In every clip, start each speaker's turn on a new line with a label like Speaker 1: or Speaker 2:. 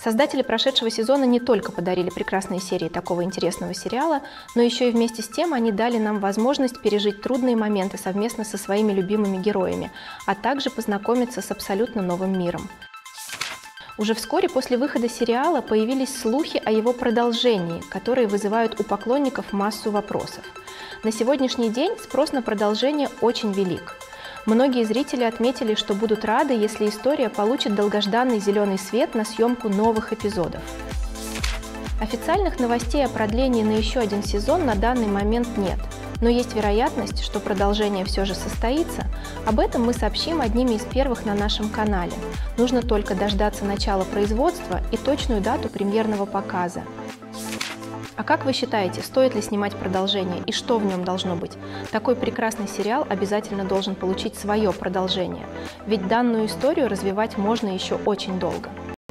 Speaker 1: Создатели прошедшего сезона не только подарили прекрасные серии такого интересного сериала, но еще и вместе с тем они дали нам возможность пережить трудные моменты совместно со своими любимыми героями, а также познакомиться с абсолютно новым миром. Уже вскоре после выхода сериала появились слухи о его продолжении, которые вызывают у поклонников массу вопросов. На сегодняшний день спрос на продолжение очень велик. Многие зрители отметили, что будут рады, если история получит долгожданный зеленый свет на съемку новых эпизодов. Официальных новостей о продлении на еще один сезон на данный момент нет, но есть вероятность, что продолжение все же состоится. Об этом мы сообщим одними из первых на нашем канале. Нужно только дождаться начала производства и точную дату премьерного показа. А как вы считаете, стоит ли снимать продолжение и что в нем должно быть? Такой прекрасный сериал обязательно должен получить свое продолжение, ведь данную историю развивать можно еще очень долго.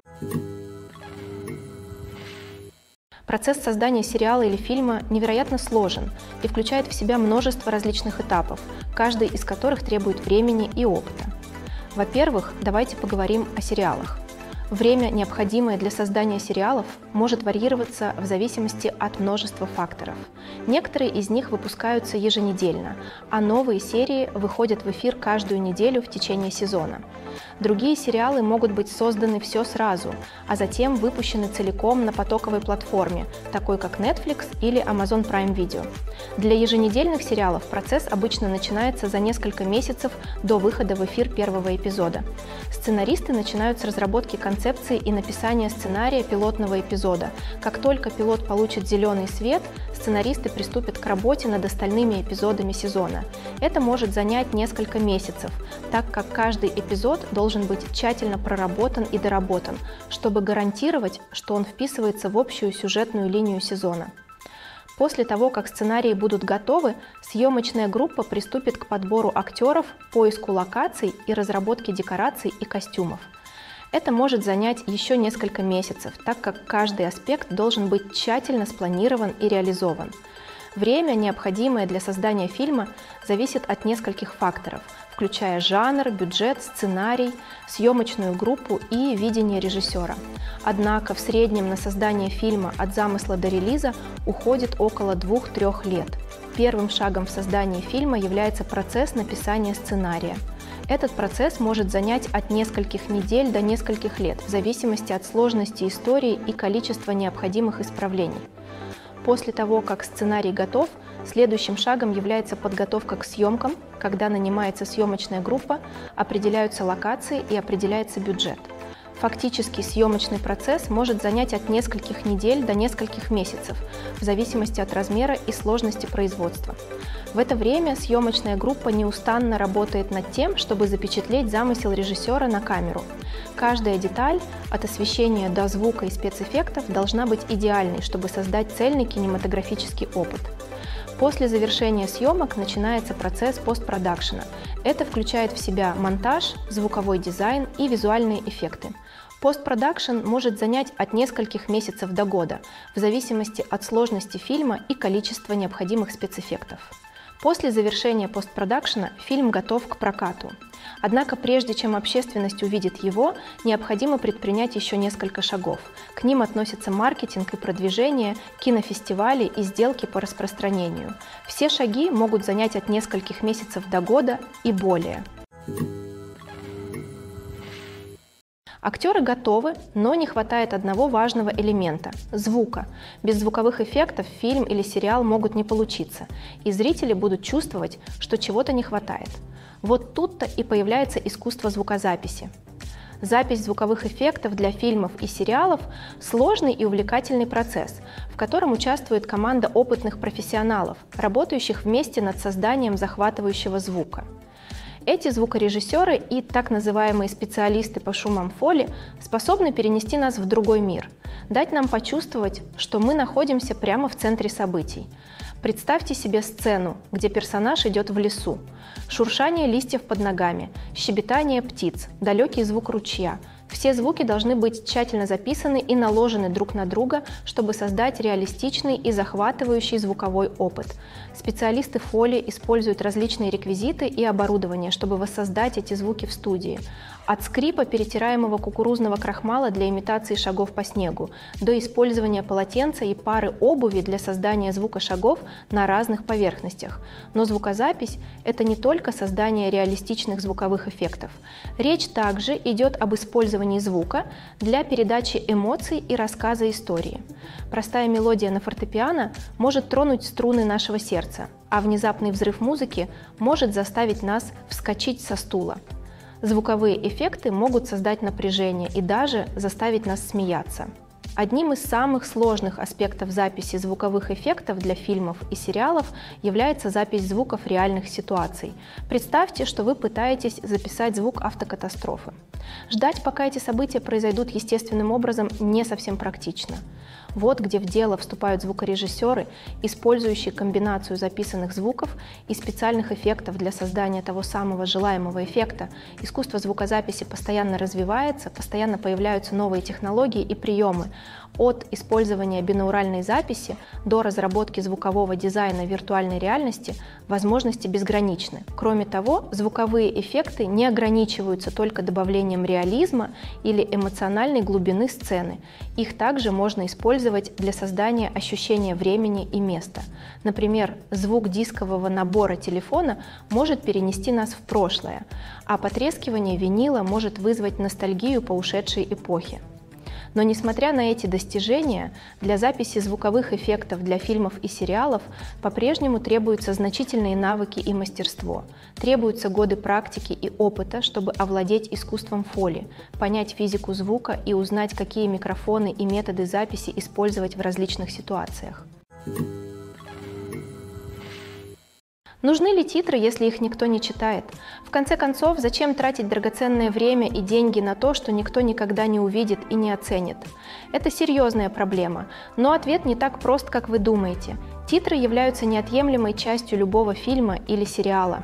Speaker 1: Процесс создания сериала или фильма невероятно сложен и включает в себя множество различных этапов, каждый из которых требует времени и опыта. Во-первых, давайте поговорим о сериалах. Время, необходимое для создания сериалов, может варьироваться в зависимости от множества факторов. Некоторые из них выпускаются еженедельно, а новые серии выходят в эфир каждую неделю в течение сезона. Другие сериалы могут быть созданы все сразу, а затем выпущены целиком на потоковой платформе, такой как Netflix или Amazon Prime Video. Для еженедельных сериалов процесс обычно начинается за несколько месяцев до выхода в эфир первого эпизода. Сценаристы начинают с разработки концепции и написания сценария пилотного эпизода. Как только пилот получит зеленый свет, сценаристы приступят к работе над остальными эпизодами сезона. Это может занять несколько месяцев, так как каждый эпизод должен быть тщательно проработан и доработан, чтобы гарантировать, что он вписывается в общую сюжетную линию сезона. После того, как сценарии будут готовы, съемочная группа приступит к подбору актеров, поиску локаций и разработке декораций и костюмов. Это может занять еще несколько месяцев, так как каждый аспект должен быть тщательно спланирован и реализован. Время, необходимое для создания фильма, зависит от нескольких факторов, включая жанр, бюджет, сценарий, съемочную группу и видение режиссера. Однако в среднем на создание фильма от замысла до релиза уходит около 2-3 лет. Первым шагом в создании фильма является процесс написания сценария. Этот процесс может занять от нескольких недель до нескольких лет, в зависимости от сложности истории и количества необходимых исправлений. После того, как сценарий готов, следующим шагом является подготовка к съемкам, когда нанимается съемочная группа, определяются локации и определяется бюджет. Фактически съемочный процесс может занять от нескольких недель до нескольких месяцев, в зависимости от размера и сложности производства. В это время съемочная группа неустанно работает над тем, чтобы запечатлеть замысел режиссера на камеру. Каждая деталь, от освещения до звука и спецэффектов, должна быть идеальной, чтобы создать цельный кинематографический опыт. После завершения съемок начинается процесс постпродакшена. Это включает в себя монтаж, звуковой дизайн и визуальные эффекты. Постпродакшн может занять от нескольких месяцев до года, в зависимости от сложности фильма и количества необходимых спецэффектов. После завершения постпродакшена фильм готов к прокату. Однако прежде чем общественность увидит его, необходимо предпринять еще несколько шагов. К ним относятся маркетинг и продвижение, кинофестивали и сделки по распространению. Все шаги могут занять от нескольких месяцев до года и более. Актеры готовы, но не хватает одного важного элемента – звука. Без звуковых эффектов фильм или сериал могут не получиться, и зрители будут чувствовать, что чего-то не хватает. Вот тут-то и появляется искусство звукозаписи. Запись звуковых эффектов для фильмов и сериалов – сложный и увлекательный процесс, в котором участвует команда опытных профессионалов, работающих вместе над созданием захватывающего звука. Эти звукорежиссеры и так называемые специалисты по шумам фоли способны перенести нас в другой мир, дать нам почувствовать, что мы находимся прямо в центре событий. Представьте себе сцену, где персонаж идет в лесу. Шуршание листьев под ногами, щебетание птиц, далекий звук ручья. Все звуки должны быть тщательно записаны и наложены друг на друга, чтобы создать реалистичный и захватывающий звуковой опыт. Специалисты фоли используют различные реквизиты и оборудование, чтобы воссоздать эти звуки в студии. От скрипа перетираемого кукурузного крахмала для имитации шагов по снегу до использования полотенца и пары обуви для создания звука шагов на разных поверхностях. Но звукозапись – это не только создание реалистичных звуковых эффектов. Речь также идет об использовании звука для передачи эмоций и рассказа истории. Простая мелодия на фортепиано может тронуть струны нашего сердца, а внезапный взрыв музыки может заставить нас вскочить со стула. Звуковые эффекты могут создать напряжение и даже заставить нас смеяться. Одним из самых сложных аспектов записи звуковых эффектов для фильмов и сериалов является запись звуков реальных ситуаций. Представьте, что вы пытаетесь записать звук автокатастрофы. Ждать, пока эти события произойдут естественным образом, не совсем практично. Вот где в дело вступают звукорежиссеры, использующие комбинацию записанных звуков и специальных эффектов для создания того самого желаемого эффекта. Искусство звукозаписи постоянно развивается, постоянно появляются новые технологии и приемы. От использования бинауральной записи до разработки звукового дизайна виртуальной реальности возможности безграничны. Кроме того, звуковые эффекты не ограничиваются только добавлением реализма или эмоциональной глубины сцены. Их также можно использовать для создания ощущения времени и места. Например, звук дискового набора телефона может перенести нас в прошлое, а потрескивание винила может вызвать ностальгию по ушедшей эпохе. Но несмотря на эти достижения, для записи звуковых эффектов для фильмов и сериалов по-прежнему требуются значительные навыки и мастерство. Требуются годы практики и опыта, чтобы овладеть искусством фоли, понять физику звука и узнать, какие микрофоны и методы записи использовать в различных ситуациях. Нужны ли титры, если их никто не читает? В конце концов, зачем тратить драгоценное время и деньги на то, что никто никогда не увидит и не оценит? Это серьезная проблема, но ответ не так прост, как вы думаете. Титры являются неотъемлемой частью любого фильма или сериала.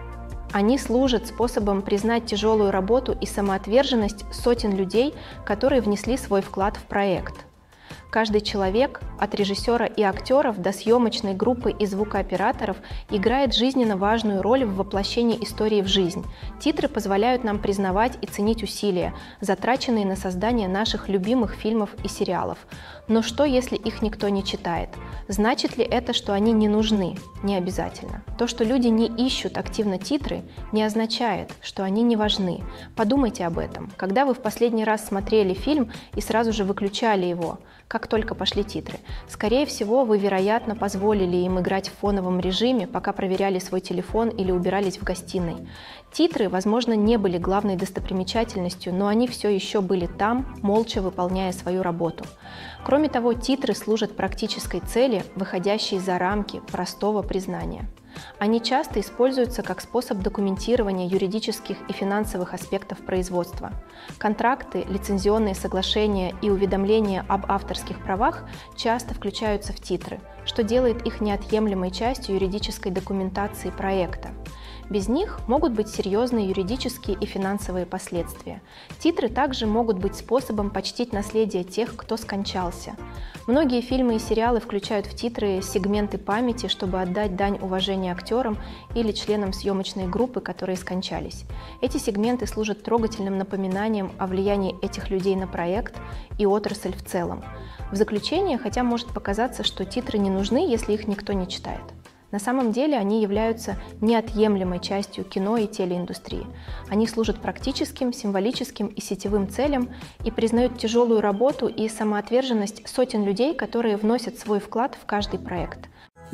Speaker 1: Они служат способом признать тяжелую работу и самоотверженность сотен людей, которые внесли свой вклад в проект. Каждый человек, от режиссера и актеров до съемочной группы и звукооператоров, играет жизненно важную роль в воплощении истории в жизнь. Титры позволяют нам признавать и ценить усилия, затраченные на создание наших любимых фильмов и сериалов. Но что, если их никто не читает? Значит ли это, что они не нужны? Не обязательно. То, что люди не ищут активно титры, не означает, что они не важны. Подумайте об этом. Когда вы в последний раз смотрели фильм и сразу же выключали его, как только пошли титры? Скорее всего, вы, вероятно, позволили им играть в фоновом режиме, пока проверяли свой телефон или убирались в гостиной. Титры, возможно, не были главной достопримечательностью, но они все еще были там, молча выполняя свою работу. Кроме того, титры служат практической цели, выходящей за рамки простого признания. Они часто используются как способ документирования юридических и финансовых аспектов производства. Контракты, лицензионные соглашения и уведомления об авторских правах часто включаются в титры, что делает их неотъемлемой частью юридической документации проекта. Без них могут быть серьезные юридические и финансовые последствия. Титры также могут быть способом почтить наследие тех, кто скончался. Многие фильмы и сериалы включают в титры сегменты памяти, чтобы отдать дань уважения актерам или членам съемочной группы, которые скончались. Эти сегменты служат трогательным напоминанием о влиянии этих людей на проект и отрасль в целом. В заключение, хотя может показаться, что титры не нужны, если их никто не читает. На самом деле они являются неотъемлемой частью кино и телеиндустрии. Они служат практическим, символическим и сетевым целям и признают тяжелую работу и самоотверженность сотен людей, которые вносят свой вклад в каждый проект.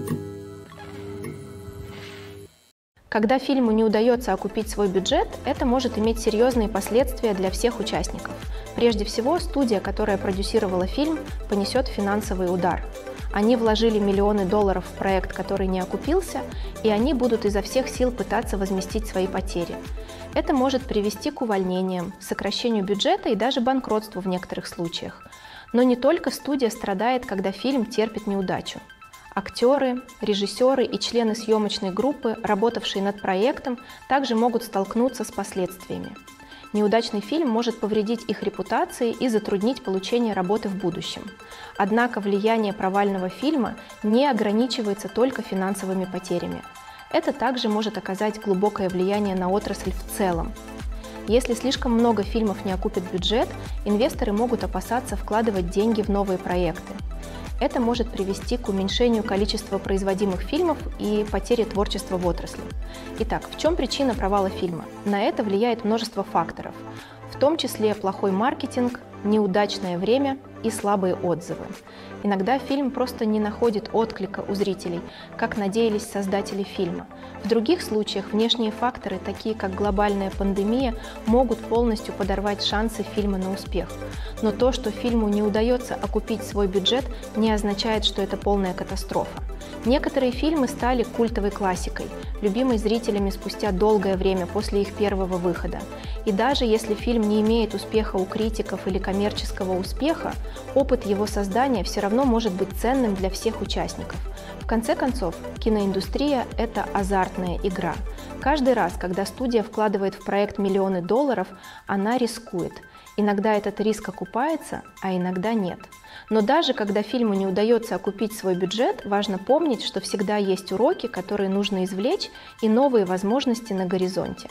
Speaker 1: Когда фильму не удается окупить свой бюджет, это может иметь серьезные последствия для всех участников. Прежде всего, студия, которая продюсировала фильм, понесет финансовый удар. Они вложили миллионы долларов в проект, который не окупился, и они будут изо всех сил пытаться возместить свои потери. Это может привести к увольнениям, сокращению бюджета и даже банкротству в некоторых случаях. Но не только студия страдает, когда фильм терпит неудачу. Актеры, режиссеры и члены съемочной группы, работавшие над проектом, также могут столкнуться с последствиями. Неудачный фильм может повредить их репутации и затруднить получение работы в будущем. Однако влияние провального фильма не ограничивается только финансовыми потерями. Это также может оказать глубокое влияние на отрасль в целом. Если слишком много фильмов не окупит бюджет, инвесторы могут опасаться вкладывать деньги в новые проекты. Это может привести к уменьшению количества производимых фильмов и потере творчества в отрасли. Итак, в чем причина провала фильма? На это влияет множество факторов, в том числе плохой маркетинг, неудачное время и слабые отзывы. Иногда фильм просто не находит отклика у зрителей, как надеялись создатели фильма. В других случаях внешние факторы, такие как глобальная пандемия, могут полностью подорвать шансы фильма на успех. Но то, что фильму не удается окупить свой бюджет, не означает, что это полная катастрофа. Некоторые фильмы стали культовой классикой, любимой зрителями спустя долгое время после их первого выхода. И даже если фильм не имеет успеха у критиков или коммерческого успеха, опыт его создания все равно может быть ценным для всех участников. В конце концов, киноиндустрия – это азартная игра. Каждый раз, когда студия вкладывает в проект миллионы долларов, она рискует. Иногда этот риск окупается, а иногда нет. Но даже когда фильму не удается окупить свой бюджет, важно помнить, что всегда есть уроки, которые нужно извлечь, и новые возможности на горизонте.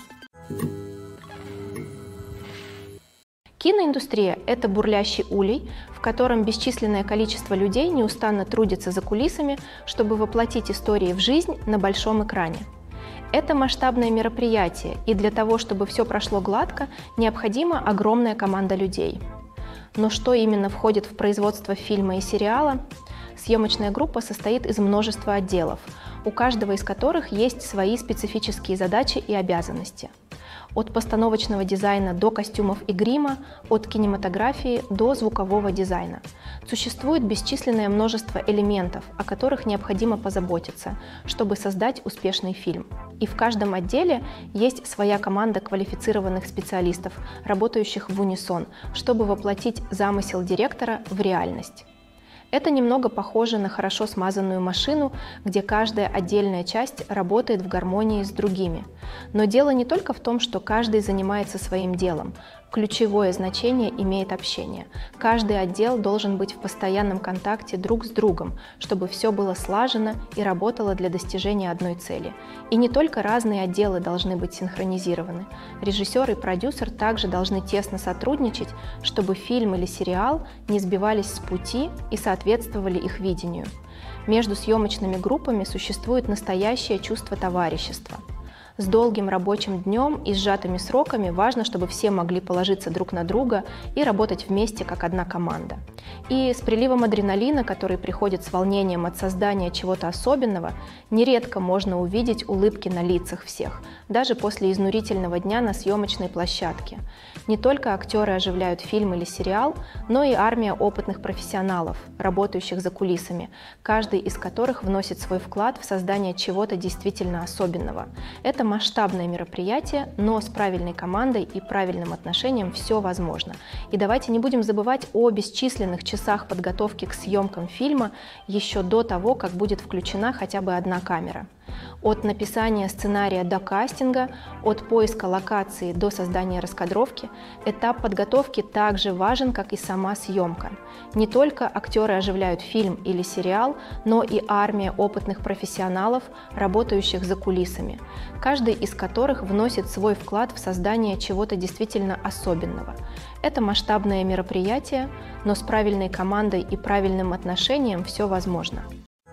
Speaker 1: Киноиндустрия – это бурлящий улей, в котором бесчисленное количество людей неустанно трудится за кулисами, чтобы воплотить истории в жизнь на большом экране. Это масштабное мероприятие, и для того, чтобы все прошло гладко, необходима огромная команда людей. Но что именно входит в производство фильма и сериала? Съемочная группа состоит из множества отделов, у каждого из которых есть свои специфические задачи и обязанности. От постановочного дизайна до костюмов и грима, от кинематографии до звукового дизайна. Существует бесчисленное множество элементов, о которых необходимо позаботиться, чтобы создать успешный фильм. И в каждом отделе есть своя команда квалифицированных специалистов, работающих в унисон, чтобы воплотить замысел директора в реальность. Это немного похоже на хорошо смазанную машину, где каждая отдельная часть работает в гармонии с другими. Но дело не только в том, что каждый занимается своим делом. Ключевое значение имеет общение. Каждый отдел должен быть в постоянном контакте друг с другом, чтобы все было слажено и работало для достижения одной цели. И не только разные отделы должны быть синхронизированы. Режиссер и продюсер также должны тесно сотрудничать, чтобы фильм или сериал не сбивались с пути и соответствовали их видению. Между съемочными группами существует настоящее чувство товарищества. С долгим рабочим днем и сжатыми сроками важно, чтобы все могли положиться друг на друга и работать вместе как одна команда. И с приливом адреналина, который приходит с волнением от создания чего-то особенного, нередко можно увидеть улыбки на лицах всех, даже после изнурительного дня на съемочной площадке. Не только актеры оживляют фильм или сериал, но и армия опытных профессионалов, работающих за кулисами, каждый из которых вносит свой вклад в создание чего-то действительно особенного. Это масштабное мероприятие, но с правильной командой и правильным отношением все возможно. И давайте не будем забывать о бесчисленных часах подготовки к съемкам фильма еще до того, как будет включена хотя бы одна камера. От написания сценария до кастинга, от поиска локации до создания раскадровки, этап подготовки также важен, как и сама съемка. Не только актеры оживляют фильм или сериал, но и армия опытных профессионалов, работающих за кулисами, каждый из которых вносит свой вклад в создание чего-то действительно особенного. Это масштабное мероприятие, но с правильной командой и правильным отношением все возможно.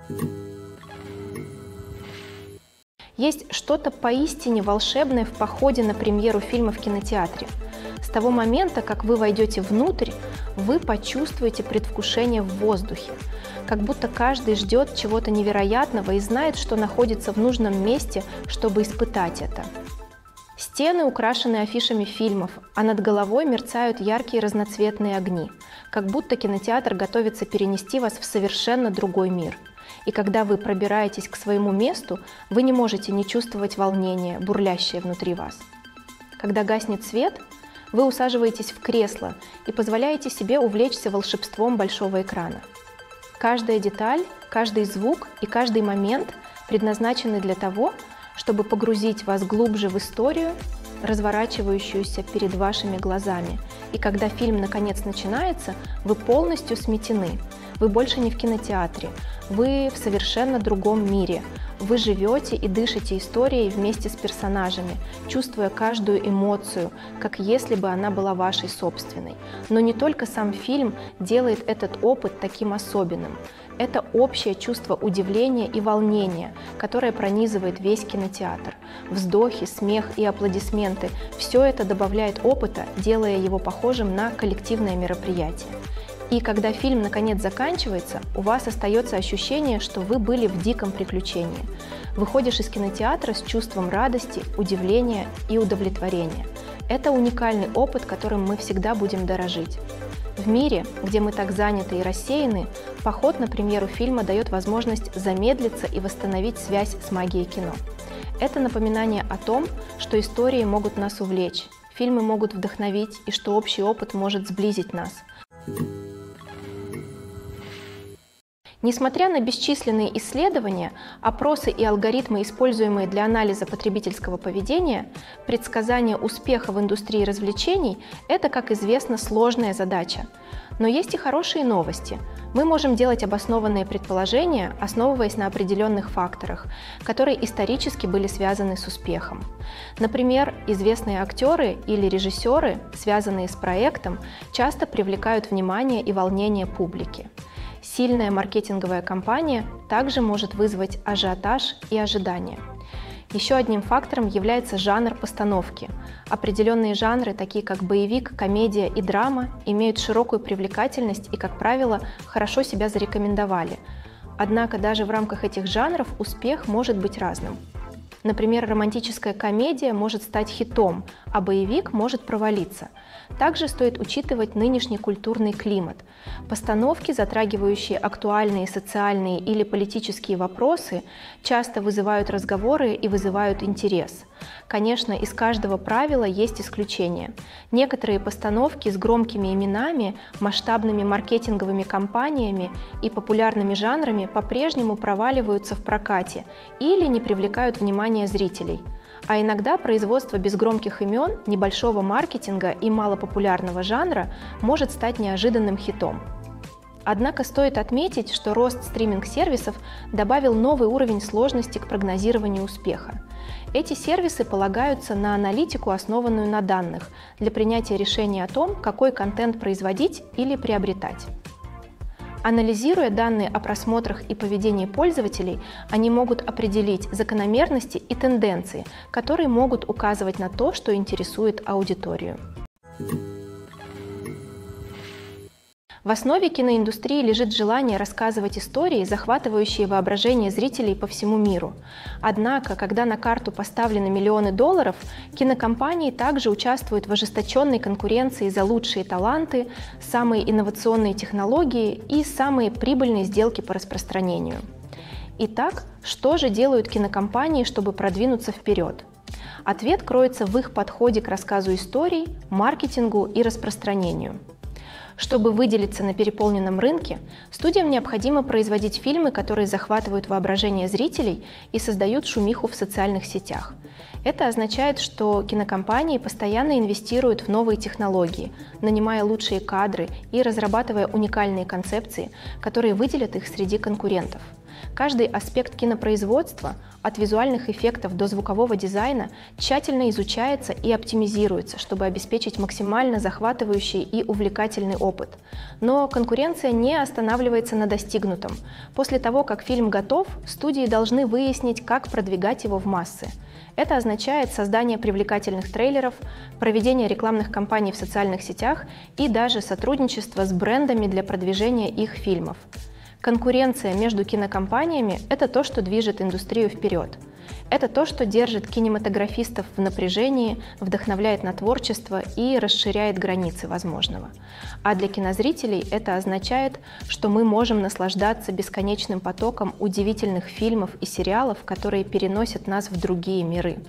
Speaker 1: Есть что-то поистине волшебное в походе на премьеру фильма в кинотеатре. С того момента, как вы войдете внутрь, вы почувствуете предвкушение в воздухе, как будто каждый ждет чего-то невероятного и знает, что находится в нужном месте, чтобы испытать это. Стены украшены афишами фильмов, а над головой мерцают яркие разноцветные огни, как будто кинотеатр готовится перенести вас в совершенно другой мир. И когда вы пробираетесь к своему месту, вы не можете не чувствовать волнения, бурлящее внутри вас. Когда гаснет свет, вы усаживаетесь в кресло и позволяете себе увлечься волшебством большого экрана. Каждая деталь, каждый звук и каждый момент предназначены для того, чтобы погрузить вас глубже в историю, разворачивающуюся перед вашими глазами. И когда фильм наконец начинается, вы полностью сметены. Вы больше не в кинотеатре, вы в совершенно другом мире, вы живете и дышите историей вместе с персонажами, чувствуя каждую эмоцию, как если бы она была вашей собственной. Но не только сам фильм делает этот опыт таким особенным. Это общее чувство удивления и волнения, которое пронизывает весь кинотеатр. Вздохи, смех и аплодисменты – все это добавляет опыта, делая его похожим на коллективное мероприятие. И когда фильм наконец заканчивается, у вас остается ощущение, что вы были в диком приключении. Выходишь из кинотеатра с чувством радости, удивления и удовлетворения. Это уникальный опыт, которым мы всегда будем дорожить. В мире, где мы так заняты и рассеяны, поход на премьеру фильма дает возможность замедлиться и восстановить связь с магией кино. Это напоминание о том, что истории могут нас увлечь, фильмы могут вдохновить и что общий опыт может сблизить нас. Несмотря на бесчисленные исследования, опросы и алгоритмы, используемые для анализа потребительского поведения, предсказание успеха в индустрии развлечений – это, как известно, сложная задача. Но есть и хорошие новости. Мы можем делать обоснованные предположения, основываясь на определенных факторах, которые исторически были связаны с успехом. Например, известные актеры или режиссеры, связанные с проектом, часто привлекают внимание и волнение публики. Сильная маркетинговая кампания также может вызвать ажиотаж и ожидания. Еще одним фактором является жанр постановки. Определенные жанры, такие как боевик, комедия и драма, имеют широкую привлекательность и, как правило, хорошо себя зарекомендовали. Однако даже в рамках этих жанров успех может быть разным. Например, романтическая комедия может стать хитом, а боевик может провалиться. Также стоит учитывать нынешний культурный климат. Постановки, затрагивающие актуальные социальные или политические вопросы, часто вызывают разговоры и вызывают интерес. Конечно, из каждого правила есть исключения. Некоторые постановки с громкими именами, масштабными маркетинговыми кампаниями и популярными жанрами по-прежнему проваливаются в прокате или не привлекают внимания зрителей. А иногда производство без громких имен, небольшого маркетинга и малопопулярного жанра может стать неожиданным хитом. Однако стоит отметить, что рост стриминг-сервисов добавил новый уровень сложности к прогнозированию успеха. Эти сервисы полагаются на аналитику, основанную на данных, для принятия решения о том, какой контент производить или приобретать. Анализируя данные о просмотрах и поведении пользователей, они могут определить закономерности и тенденции, которые могут указывать на то, что интересует аудиторию. В основе киноиндустрии лежит желание рассказывать истории, захватывающие воображение зрителей по всему миру. Однако, когда на карту поставлены миллионы долларов, кинокомпании также участвуют в ожесточенной конкуренции за лучшие таланты, самые инновационные технологии и самые прибыльные сделки по распространению. Итак, что же делают кинокомпании, чтобы продвинуться вперед? Ответ кроется в их подходе к рассказу историй, маркетингу и распространению. Чтобы выделиться на переполненном рынке, студиям необходимо производить фильмы, которые захватывают воображение зрителей и создают шумиху в социальных сетях. Это означает, что кинокомпании постоянно инвестируют в новые технологии, нанимая лучшие кадры и разрабатывая уникальные концепции, которые выделят их среди конкурентов. Каждый аспект кинопроизводства, от визуальных эффектов до звукового дизайна, тщательно изучается и оптимизируется, чтобы обеспечить максимально захватывающий и увлекательный опыт. Но конкуренция не останавливается на достигнутом. После того, как фильм готов, студии должны выяснить, как продвигать его в массы. Это означает создание привлекательных трейлеров, проведение рекламных кампаний в социальных сетях и даже сотрудничество с брендами для продвижения их фильмов. Конкуренция между кинокомпаниями – это то, что движет индустрию вперед. Это то, что держит кинематографистов в напряжении, вдохновляет на творчество и расширяет границы возможного. А для кинозрителей это означает, что мы можем наслаждаться бесконечным потоком удивительных фильмов и сериалов, которые переносят нас в другие миры.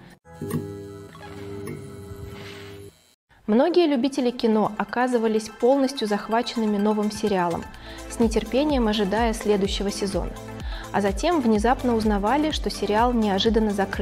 Speaker 1: Многие любители кино оказывались полностью захваченными новым сериалом, с нетерпением ожидая следующего сезона. А затем внезапно узнавали, что сериал неожиданно закрыли.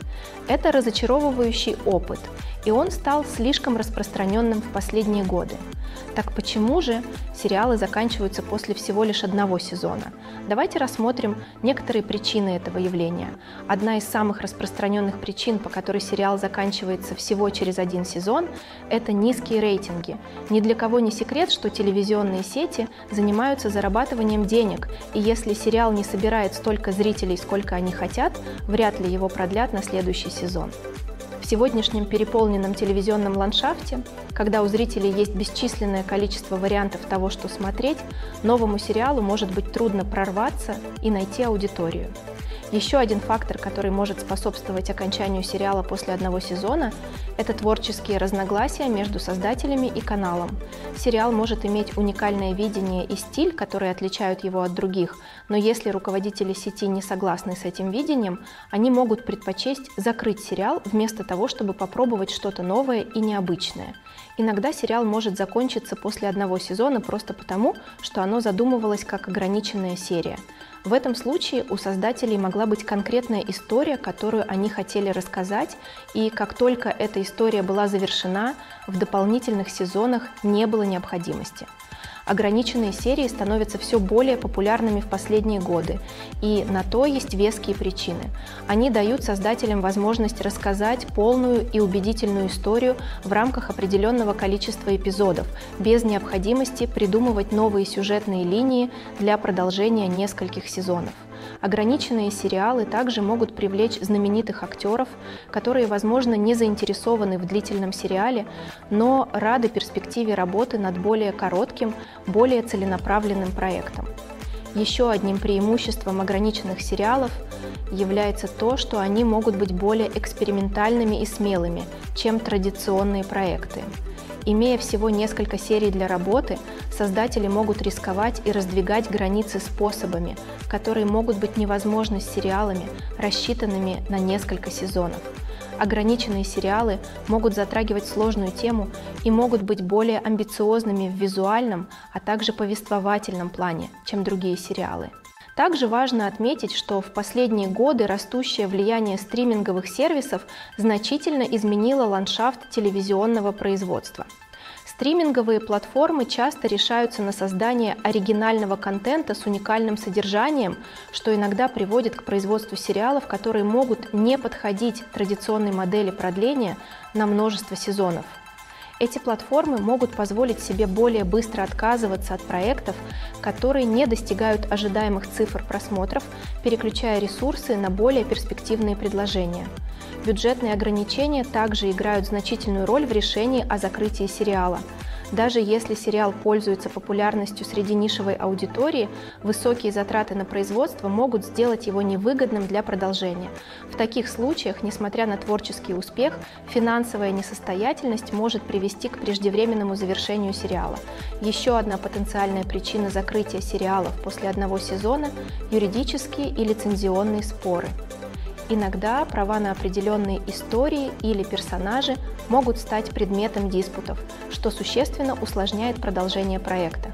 Speaker 1: Это разочаровывающий опыт, и он стал слишком распространенным в последние годы. Так почему же сериалы заканчиваются после всего лишь одного сезона? Давайте рассмотрим некоторые причины этого явления. Одна из самых распространенных причин, по которой сериал заканчивается всего через один сезон, это низкие рейтинги. Ни для кого не секрет, что телевизионные сети занимаются зарабатыванием денег, и если сериал не собирает столько зрителей, сколько они хотят, вряд ли его продлят на следующий сезон. В сегодняшнем переполненном телевизионном ландшафте, когда у зрителей есть бесчисленное количество вариантов того, что смотреть, новому сериалу может быть трудно прорваться и найти аудиторию. Еще один фактор, который может способствовать окончанию сериала после одного сезона, это творческие разногласия между создателями и каналом. Сериал может иметь уникальное видение и стиль, которые отличают его от других, но если руководители сети не согласны с этим видением, они могут предпочесть закрыть сериал вместо того, чтобы попробовать что-то новое и необычное. Иногда сериал может закончиться после одного сезона просто потому, что оно задумывалось как ограниченная серия. В этом случае у создателей могла быть конкретная история, которую они хотели рассказать, и как только эта история была завершена, в дополнительных сезонах не было необходимости. Ограниченные серии становятся все более популярными в последние годы, и на то есть веские причины. Они дают создателям возможность рассказать полную и убедительную историю в рамках определенного количества эпизодов, без необходимости придумывать новые сюжетные линии для продолжения нескольких сезонов. Ограниченные сериалы также могут привлечь знаменитых актеров, которые, возможно, не заинтересованы в длительном сериале, но рады перспективе работы над более коротким, более целенаправленным проектом. Еще одним преимуществом ограниченных сериалов является то, что они могут быть более экспериментальными и смелыми, чем традиционные проекты. Имея всего несколько серий для работы, создатели могут рисковать и раздвигать границы способами, которые могут быть невозможны с сериалами, рассчитанными на несколько сезонов. Ограниченные сериалы могут затрагивать сложную тему и могут быть более амбициозными в визуальном, а также повествовательном плане, чем другие сериалы. Также важно отметить, что в последние годы растущее влияние стриминговых сервисов значительно изменило ландшафт телевизионного производства. Стриминговые платформы часто решаются на создание оригинального контента с уникальным содержанием, что иногда приводит к производству сериалов, которые могут не подходить традиционной модели продления на множество сезонов. Эти платформы могут позволить себе более быстро отказываться от проектов, которые не достигают ожидаемых цифр просмотров, переключая ресурсы на более перспективные предложения. Бюджетные ограничения также играют значительную роль в решении о закрытии сериала. Даже если сериал пользуется популярностью среди нишевой аудитории, высокие затраты на производство могут сделать его невыгодным для продолжения. В таких случаях, несмотря на творческий успех, финансовая несостоятельность может привести к преждевременному завершению сериала. Еще одна потенциальная причина закрытия сериалов после одного сезона – юридические и лицензионные споры. Иногда права на определенные истории или персонажи могут стать предметом диспутов, что существенно усложняет продолжение проекта.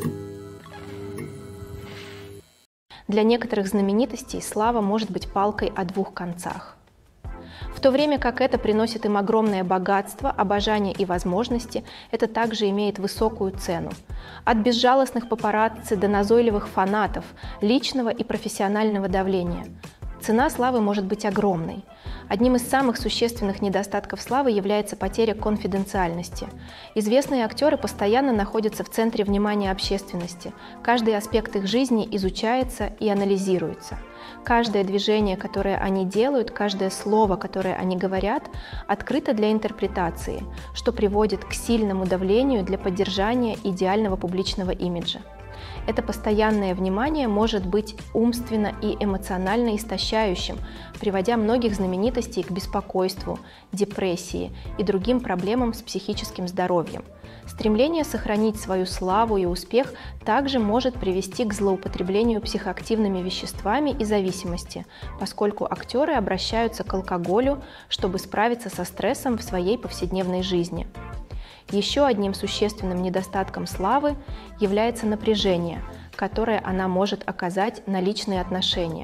Speaker 1: Для некоторых знаменитостей слава может быть палкой о двух концах. В то время как это приносит им огромное богатство, обожание и возможности, это также имеет высокую цену. От безжалостных папарацци до назойливых фанатов, личного и профессионального давления. Цена славы может быть огромной. Одним из самых существенных недостатков славы является потеря конфиденциальности. Известные актеры постоянно находятся в центре внимания общественности. Каждый аспект их жизни изучается и анализируется. Каждое движение, которое они делают, каждое слово, которое они говорят, открыто для интерпретации, что приводит к сильному давлению для поддержания идеального публичного имиджа. Это постоянное внимание может быть умственно и эмоционально истощающим, приводя многих знаменитостей к беспокойству, депрессии и другим проблемам с психическим здоровьем. Стремление сохранить свою славу и успех также может привести к злоупотреблению психоактивными веществами и зависимости, поскольку актеры обращаются к алкоголю, чтобы справиться со стрессом в своей повседневной жизни. Еще одним существенным недостатком славы является напряжение, которое она может оказать на личные отношения.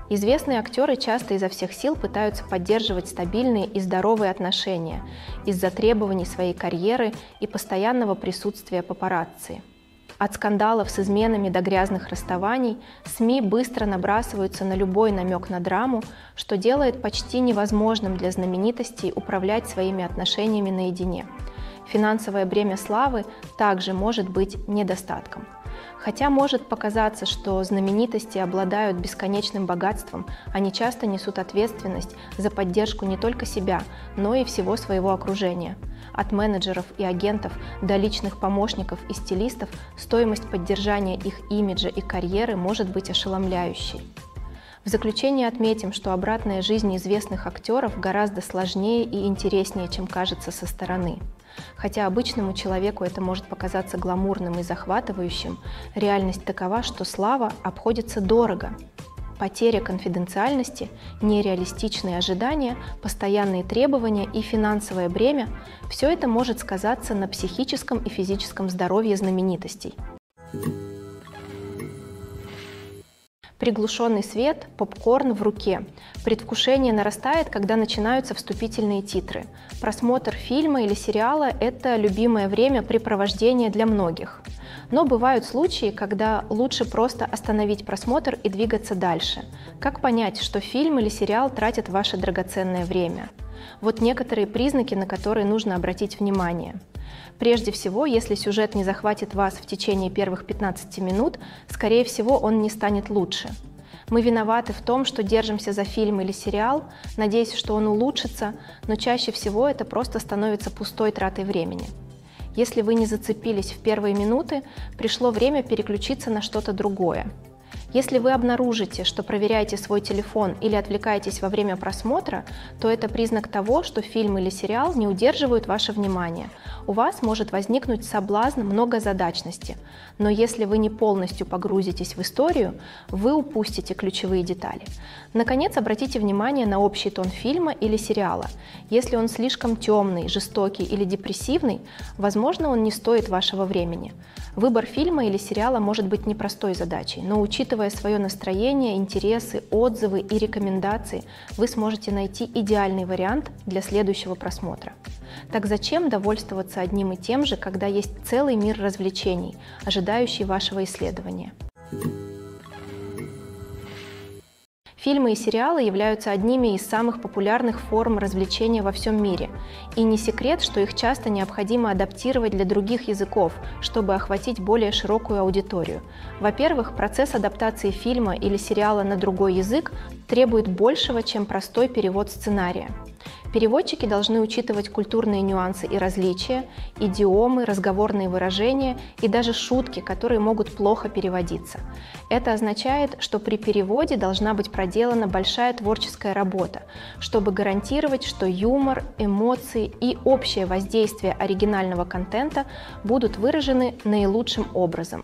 Speaker 1: Известные актеры часто изо всех сил пытаются поддерживать стабильные и здоровые отношения из-за требований своей карьеры и постоянного присутствия папарацци. От скандалов с изменами до грязных расставаний СМИ быстро набрасываются на любой намек на драму, что делает почти невозможным для знаменитостей управлять своими отношениями наедине. Финансовое бремя славы также может быть недостатком. Хотя может показаться, что знаменитости обладают бесконечным богатством, они часто несут ответственность за поддержку не только себя, но и всего своего окружения. От менеджеров и агентов до личных помощников и стилистов стоимость поддержания их имиджа и карьеры может быть ошеломляющей. В заключение отметим, что обратная жизнь известных актеров гораздо сложнее и интереснее, чем кажется со стороны. Хотя обычному человеку это может показаться гламурным и захватывающим, реальность такова, что слава обходится дорого. Потеря конфиденциальности, нереалистичные ожидания, постоянные требования и финансовое бремя – все это может сказаться на психическом и физическом здоровье знаменитостей. Приглушенный свет, попкорн в руке. Предвкушение нарастает, когда начинаются вступительные титры. Просмотр фильма или сериала – это любимое времяпрепровождение для многих. Но бывают случаи, когда лучше просто остановить просмотр и двигаться дальше. Как понять, что фильм или сериал тратят ваше драгоценное время? Вот некоторые признаки, на которые нужно обратить внимание. Прежде всего, если сюжет не захватит вас в течение первых 15 минут, скорее всего, он не станет лучше. Мы виноваты в том, что держимся за фильм или сериал, надеясь, что он улучшится, но чаще всего это просто становится пустой тратой времени. Если вы не зацепились в первые минуты, пришло время переключиться на что-то другое. Если вы обнаружите, что проверяете свой телефон или отвлекаетесь во время просмотра, то это признак того, что фильм или сериал не удерживают ваше внимание. У вас может возникнуть соблазн многозадачности, но если вы не полностью погрузитесь в историю, вы упустите ключевые детали. Наконец, обратите внимание на общий тон фильма или сериала. Если он слишком темный, жестокий или депрессивный, возможно, он не стоит вашего времени. Выбор фильма или сериала может быть непростой задачей, но учитывая свое настроение, интересы, отзывы и рекомендации, вы сможете найти идеальный вариант для следующего просмотра. Так зачем довольствоваться одним и тем же, когда есть целый мир развлечений, ожидающий вашего исследования? Фильмы и сериалы являются одними из самых популярных форм развлечения во всем мире. И не секрет, что их часто необходимо адаптировать для других языков, чтобы охватить более широкую аудиторию. Во-первых, процесс адаптации фильма или сериала на другой язык требует большего, чем простой перевод сценария. Переводчики должны учитывать культурные нюансы и различия, идиомы, разговорные выражения и даже шутки, которые могут плохо переводиться. Это означает, что при переводе должна быть проделана большая творческая работа, чтобы гарантировать, что юмор, эмоции и общее воздействие оригинального контента будут выражены наилучшим образом.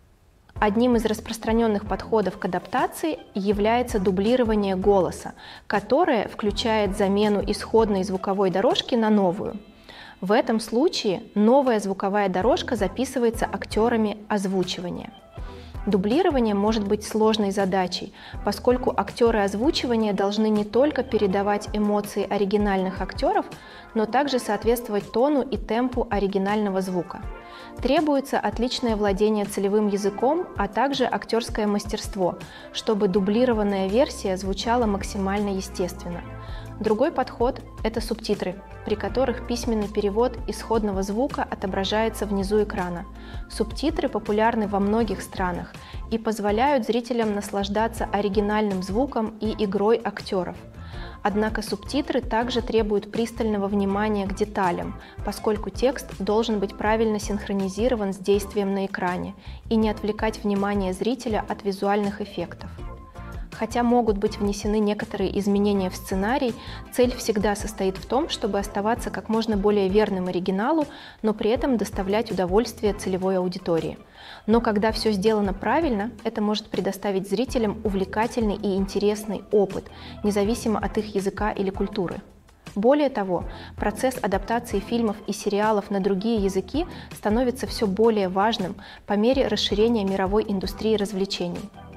Speaker 1: Одним из распространенных подходов к адаптации является дублирование голоса, которое включает замену исходной звуковой дорожки на новую. В этом случае новая звуковая дорожка записывается актерами озвучивания. Дублирование может быть сложной задачей, поскольку актеры озвучивания должны не только передавать эмоции оригинальных актеров, но также соответствовать тону и темпу оригинального звука. Требуется отличное владение целевым языком, а также актерское мастерство, чтобы дублированная версия звучала максимально естественно. Другой подход – это субтитры, при которых письменный перевод исходного звука отображается внизу экрана. Субтитры популярны во многих странах и позволяют зрителям наслаждаться оригинальным звуком и игрой актеров. Однако субтитры также требуют пристального внимания к деталям, поскольку текст должен быть правильно синхронизирован с действием на экране и не отвлекать внимание зрителя от визуальных эффектов. Хотя могут быть внесены некоторые изменения в сценарий, цель всегда состоит в том, чтобы оставаться как можно более верным оригиналу, но при этом доставлять удовольствие целевой аудитории. Но когда все сделано правильно, это может предоставить зрителям увлекательный и интересный опыт, независимо от их языка или культуры. Более того, процесс адаптации фильмов и сериалов на другие языки становится все более важным по мере расширения мировой индустрии развлечений.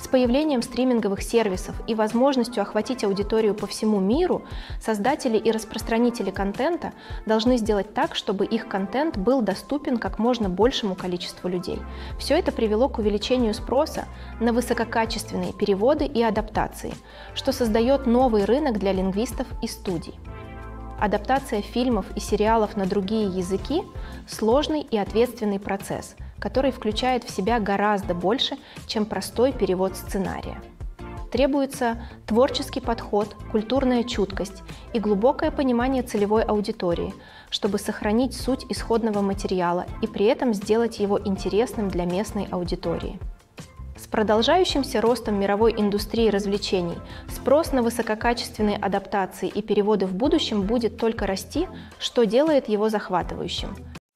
Speaker 1: С появлением стриминговых сервисов и возможностью охватить аудиторию по всему миру, создатели и распространители контента должны сделать так, чтобы их контент был доступен как можно большему количеству людей. Все это привело к увеличению спроса на высококачественные переводы и адаптации, что создает новый рынок для лингвистов и студий. Адаптация фильмов и сериалов на другие языки – сложный и ответственный процесс, который включает в себя гораздо больше, чем простой перевод сценария. Требуется творческий подход, культурная чуткость и глубокое понимание целевой аудитории, чтобы сохранить суть исходного материала и при этом сделать его интересным для местной аудитории. С продолжающимся ростом мировой индустрии развлечений спрос на высококачественные адаптации и переводы в будущем будет только расти, что делает его захватывающим.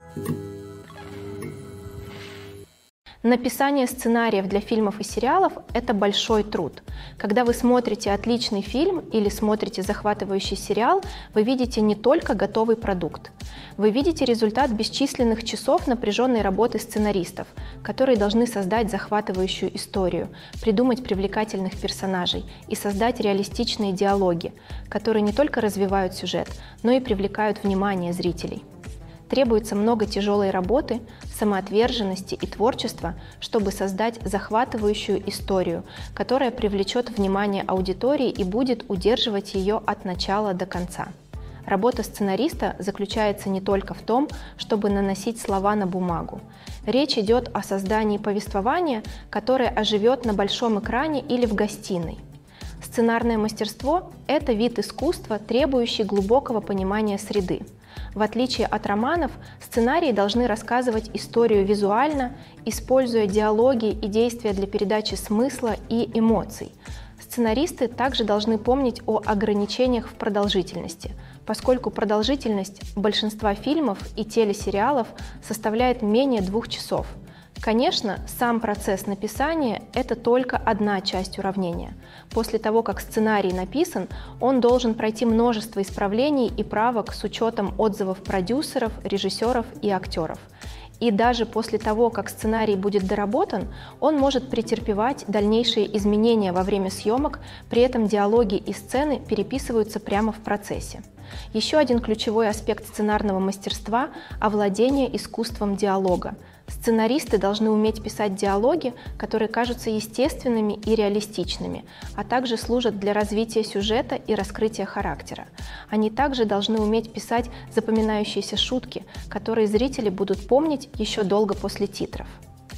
Speaker 1: Написание сценариев для фильмов и сериалов – это большой труд. Когда вы смотрите отличный фильм или смотрите захватывающий сериал, вы видите не только готовый продукт. Вы видите результат бесчисленных часов напряженной работы сценаристов, которые должны создать захватывающую историю, придумать привлекательных персонажей и создать реалистичные диалоги, которые не только развивают сюжет, но и привлекают внимание зрителей. Требуется много тяжелой работы, самоотверженности и творчества, чтобы создать захватывающую историю, которая привлечет внимание аудитории и будет удерживать ее от начала до конца. Работа сценариста заключается не только в том, чтобы наносить слова на бумагу. Речь идет о создании повествования, которое оживет на большом экране или в гостиной. Сценарное мастерство – это вид искусства, требующий глубокого понимания среды. В отличие от романов, сценарии должны рассказывать историю визуально, используя диалоги и действия для передачи смысла и эмоций. Сценаристы также должны помнить о ограничениях в продолжительности, поскольку продолжительность большинства фильмов и телесериалов составляет менее 2 часов. Конечно, сам процесс написания – это только одна часть уравнения. После того, как сценарий написан, он должен пройти множество исправлений и правок с учетом отзывов продюсеров, режиссеров и актеров. И даже после того, как сценарий будет доработан, он может претерпевать дальнейшие изменения во время съемок, при этом диалоги и сцены переписываются прямо в процессе. Еще один ключевой аспект сценарного мастерства – овладение искусством диалога. Сценаристы должны уметь писать диалоги, которые кажутся естественными и реалистичными, а также служат для развития сюжета и раскрытия характера. Они также должны уметь писать запоминающиеся шутки, которые зрители будут помнить еще долго после титров.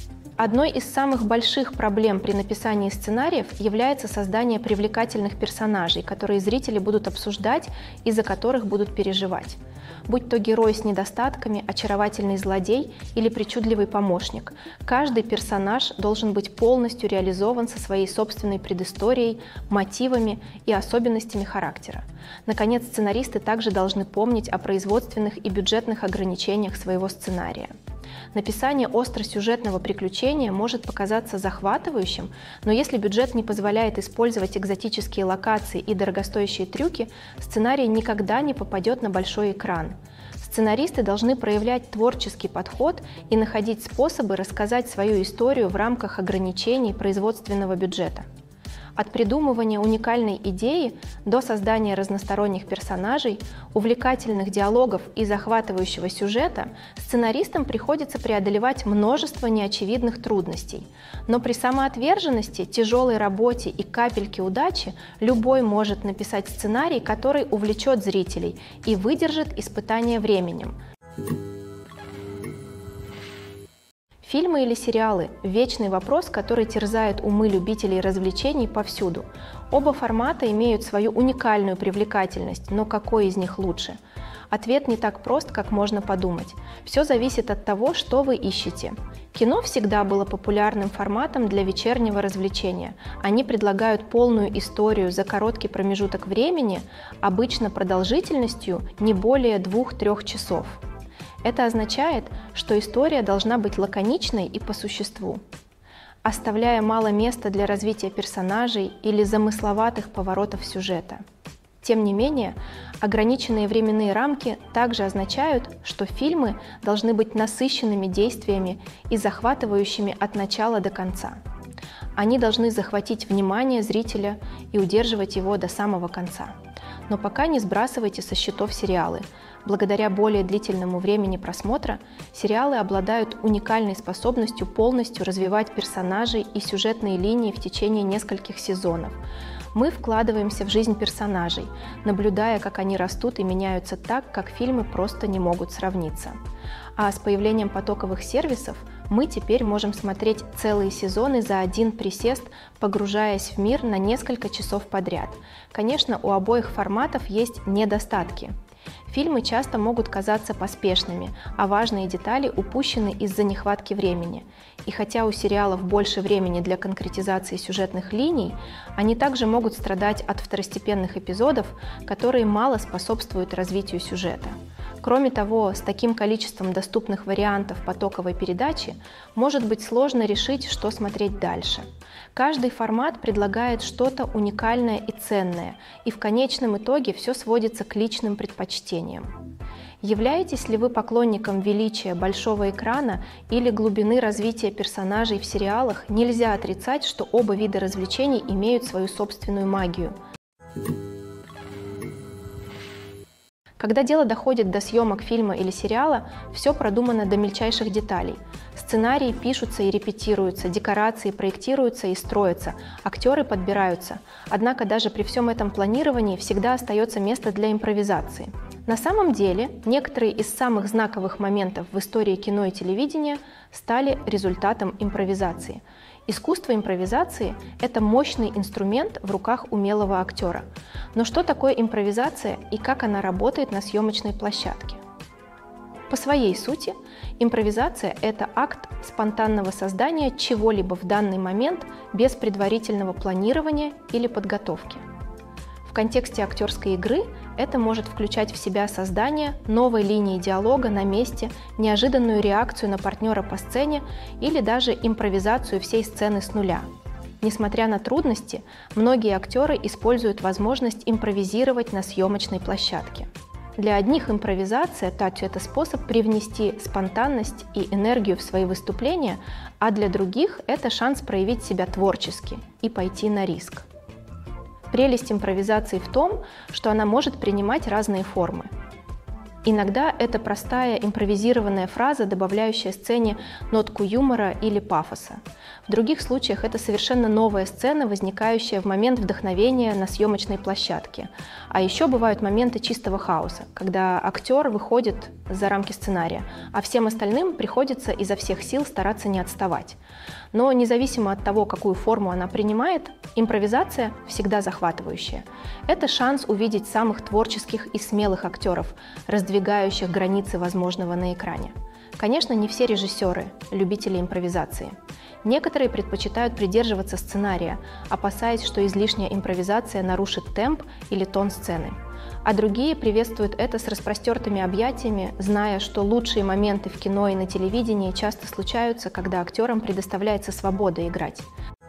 Speaker 1: Одной из самых больших проблем при написании сценариев является создание привлекательных персонажей, которые зрители будут обсуждать и за которых будут переживать. Будь то герой с недостатками, очаровательный злодей или причудливый помощник, каждый персонаж должен быть полностью реализован со своей собственной предысторией, мотивами и особенностями характера. Наконец, сценаристы также должны помнить о производственных и бюджетных ограничениях своего сценария. Написание остросюжетного приключения может показаться захватывающим, но если бюджет не позволяет использовать экзотические локации и дорогостоящие трюки, сценарий никогда не попадет на большой экран. Сценаристы должны проявлять творческий подход и находить способы рассказать свою историю в рамках ограничений производственного бюджета. От придумывания уникальной идеи до создания разносторонних персонажей, увлекательных диалогов и захватывающего сюжета сценаристам приходится преодолевать множество неочевидных трудностей. Но при самоотверженности, тяжелой работе и капельке удачи любой может написать сценарий, который увлечет зрителей и выдержит испытание временем. Фильмы или сериалы – вечный вопрос, который терзает умы любителей развлечений повсюду. Оба формата имеют свою уникальную привлекательность, но какой из них лучше? Ответ не так прост, как можно подумать. Все зависит от того, что вы ищете. Кино всегда было популярным форматом для вечернего развлечения. Они предлагают полную историю за короткий промежуток времени, обычно продолжительностью не более 2-3 часов. Это означает, что история должна быть лаконичной и по существу, оставляя мало места для развития персонажей или замысловатых поворотов сюжета. Тем не менее, ограниченные временные рамки также означают, что фильмы должны быть насыщенными действиями и захватывающими от начала до конца. Они должны захватить внимание зрителя и удерживать его до самого конца. Но пока не сбрасывайте со счетов сериалы. Благодаря более длительному времени просмотра сериалы обладают уникальной способностью полностью развивать персонажей и сюжетные линии в течение нескольких сезонов. Мы вкладываемся в жизнь персонажей, наблюдая, как они растут и меняются так, как фильмы просто не могут сравниться. А с появлением потоковых сервисов мы теперь можем смотреть целые сезоны за один присест, погружаясь в мир на несколько часов подряд. Конечно, у обоих форматов есть недостатки. Фильмы часто могут казаться поспешными, а важные детали упущены из-за нехватки времени. И хотя у сериалов больше времени для конкретизации сюжетных линий, они также могут страдать от второстепенных эпизодов, которые мало способствуют развитию сюжета. Кроме того, с таким количеством доступных вариантов потоковой передачи может быть сложно решить, что смотреть дальше. Каждый формат предлагает что-то уникальное и ценное, и в конечном итоге все сводится к личным предпочтениям. Являетесь ли вы поклонником величия большого экрана или глубины развития персонажей в сериалах, нельзя отрицать, что оба вида развлечений имеют свою собственную магию. Когда дело доходит до съемок фильма или сериала, все продумано до мельчайших деталей. Сценарии пишутся и репетируются, декорации проектируются и строятся, актеры подбираются. Однако даже при всем этом планировании всегда остается место для импровизации. На самом деле, некоторые из самых знаковых моментов в истории кино и телевидения стали результатом импровизации. Искусство импровизации – это мощный инструмент в руках умелого актера. Но что такое импровизация и как она работает на съемочной площадке? По своей сути, импровизация – это акт спонтанного создания чего-либо в данный момент без предварительного планирования или подготовки. В контексте актерской игры это может включать в себя создание новой линии диалога на месте, неожиданную реакцию на партнера по сцене или даже импровизацию всей сцены с нуля. Несмотря на трудности, многие актеры используют возможность импровизировать на съемочной площадке. Для одних импровизация – это способ привнести спонтанность и энергию в свои выступления, а для других – это шанс проявить себя творчески и пойти на риск. Прелесть импровизации в том, что она может принимать разные формы. Иногда это простая импровизированная фраза, добавляющая сцене нотку юмора или пафоса. В других случаях это совершенно новая сцена, возникающая в момент вдохновения на съемочной площадке. А еще бывают моменты чистого хаоса, когда актер выходит за рамки сценария, а всем остальным приходится изо всех сил стараться не отставать. Но независимо от того, какую форму она принимает, импровизация всегда захватывающая. Это шанс увидеть самых творческих и смелых актеров, раздвигающих границы возможного на экране. Конечно, не все режиссеры – любители импровизации. Некоторые предпочитают придерживаться сценария, опасаясь, что излишняя импровизация нарушит темп или тон сцены. А другие приветствуют это с распростертыми объятиями, зная, что лучшие моменты в кино и на телевидении часто случаются, когда актерам предоставляется свобода играть.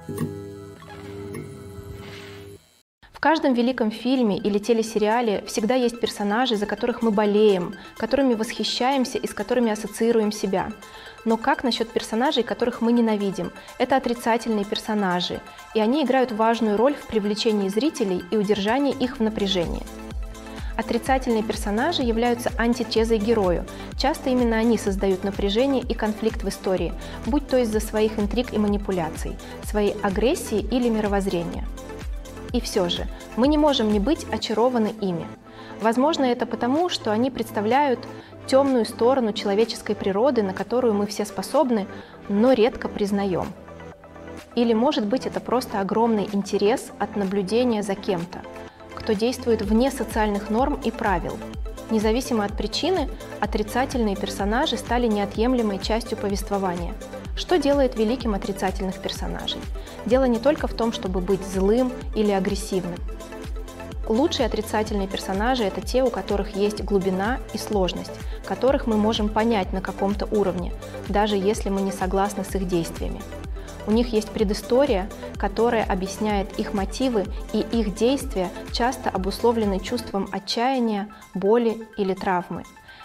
Speaker 1: В каждом великом фильме или телесериале всегда есть персонажи, за которых мы болеем, которыми восхищаемся и с которыми ассоциируем себя. Но как насчет персонажей, которых мы ненавидим? Это отрицательные персонажи, и они играют важную роль в привлечении зрителей и удержании их в напряжении. Отрицательные персонажи являются антитезой герою. Часто именно они создают напряжение и конфликт в истории, будь то из-за своих интриг и манипуляций, своей агрессии или мировоззрения. И все же, мы не можем не быть очарованы ими. Возможно, это потому, что они представляют темную сторону человеческой природы, на которую мы все способны, но редко признаем. Или, может быть, это просто огромный интерес от наблюдения за кем-то, кто действует вне социальных норм и правил. Независимо от причины, отрицательные персонажи стали неотъемлемой частью повествования. Что делает великим отрицательных персонажей? Дело не только в том, чтобы быть злым или агрессивным. Лучшие отрицательные персонажи – это те, у которых есть глубина и сложность, которых мы можем понять на каком-то уровне, даже если мы не согласны с их действиями. У них есть предыстория, которая объясняет их мотивы, и их действия часто обусловлены чувством отчаяния, боли или травмы.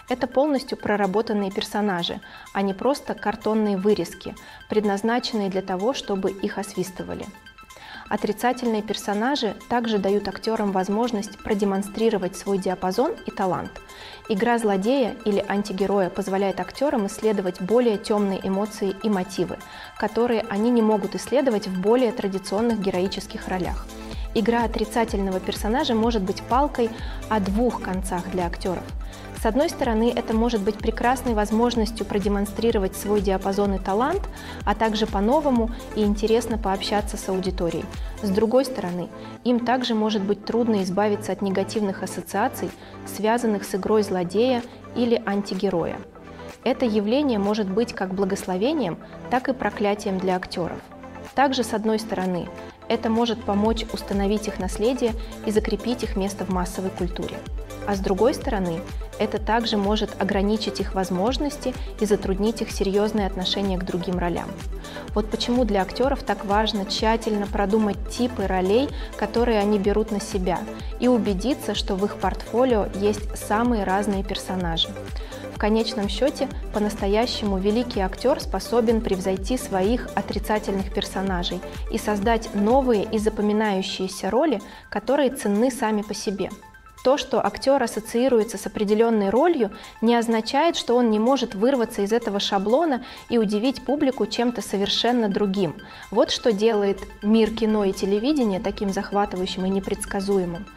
Speaker 1: Это полностью проработанные персонажи, а не просто картонные вырезки, предназначенные для того, чтобы их освистывали. Отрицательные персонажи также дают актерам возможность продемонстрировать свой диапазон и талант. Игра злодея или антигероя позволяет актерам исследовать более темные эмоции и мотивы, которые они не могут исследовать в более традиционных героических ролях. Игра отрицательного персонажа может быть палкой о двух концах для актеров. С одной стороны, это может быть прекрасной возможностью продемонстрировать свой диапазон и талант, а также по-новому и интересно пообщаться с аудиторией. С другой стороны, им также может быть трудно избавиться от негативных ассоциаций, связанных с игрой злодея или антигероя. Это явление может быть как благословением, так и проклятием для актеров. Также, с одной стороны, это может помочь установить их наследие и закрепить их место в массовой культуре. А с другой стороны, это также может ограничить их возможности и затруднить их серьезное отношение к другим ролям. Вот почему для актеров так важно тщательно продумать типы ролей, которые они берут на себя, и убедиться, что в их портфолио есть самые разные персонажи. В конечном счете, по-настоящему великий актер способен превзойти своих отрицательных персонажей и создать новые и запоминающиеся роли, которые ценны сами по себе. То, что актер ассоциируется с определенной ролью, не означает, что он не может вырваться из этого шаблона и удивить публику чем-то совершенно другим. Вот что делает мир кино и телевидения таким захватывающим и непредсказуемым.